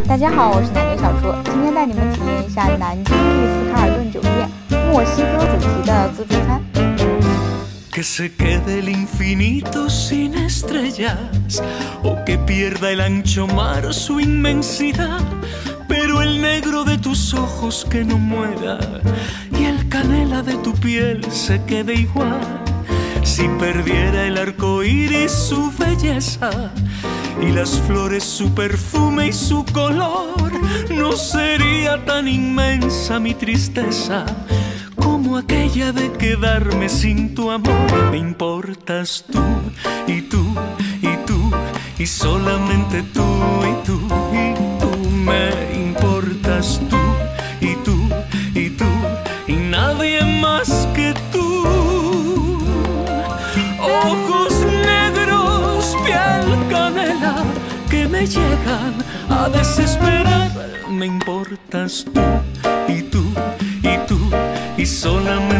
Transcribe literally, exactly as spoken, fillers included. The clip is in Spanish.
大家好，我是南京小厨，今天带你们体验一下南京丽思卡尔顿酒店墨西哥主题的自助餐。 Que se quede el infinito sin estrellas, o que pierda el ancho mar su inmensidad, pero el negro de tus ojos que no muera y el canela de tu piel se quede igual. Si perdiera el arco iris su belleza y las flores su perfume y su color, no sería tan inmensa mi tristeza como aquella de quedarme sin tu amor. Me importas tú y tú y tú y solamente tú y tú y tú. Me importas tú y tú y tú y nadie más que tú. Ojos negros, piel canela, que me llegan a desesperar. Me importas tú y tú y tú y solamente